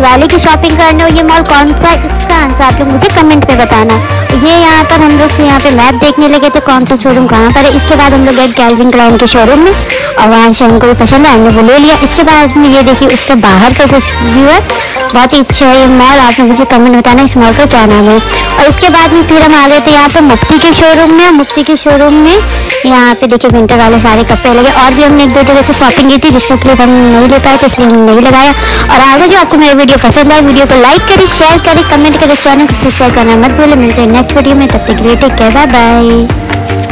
दिवाली की शॉपिंग करने हो ये मॉल कौन सा है, इसका आंसर आप लोग मुझे कमेंट पे बताना। ये यहाँ पर हम लोग यहाँ पे मैप देखने लगे थे कौन सा शोरूम कहाँ पर है। इसके बाद हम लोग गए कैल्विन क्लाइन के शोरूम में और वहाँ से हमको भी पसंद है, हमने वो ले लिया। इसके बाद में ये देखिए उसके बाहर का कुछ व्यू है, बहुत ही अच्छा है ये मॉल। आप लोग मुझे कमेंट बताना इस मॉल का क्या नाम है। और इसके बाद में फिर हम आ गए थे यहाँ पे मुफ्ती के शोरूम में। मुफ्ती के शोरूम में यहाँ पे देखिए विंटर वाले सारे कपड़े लगे और भी हमने एक दो जगह से शॉपिंग की थी जिसका क्लिप हम नहीं ले पाए थे इसलिए हमने नहीं लगाया। और आगे जो आपको मेरी वीडियो पसंद आए वीडियो को लाइक करें, शेयर करें, कमेंट करें, चैनल को सब्सक्राइब करना मत भूलें। मिलते हैं नेक्स्ट वीडियो में, तब तक के लिए टेक केयर, बाय बाय।